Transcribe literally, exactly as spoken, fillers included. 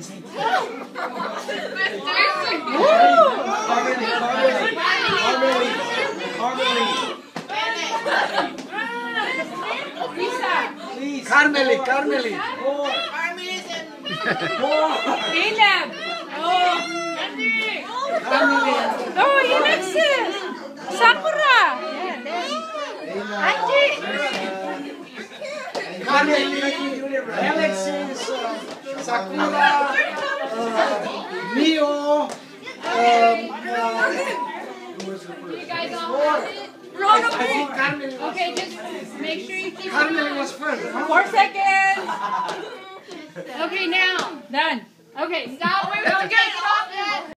Carmeli, Carmeli. Caleb. Oh. Carmeli. Oh, Alexis. Sakura. Angie. Carmeli, Alexis, Sakura, uh, Mio. Um, uh, who was the first? You guys all have it? I think Carmeli was Okay, just make sure you keep Carmeli was first. Huh? Four seconds. Okay, now. Done. Okay, stop. Wait, wait,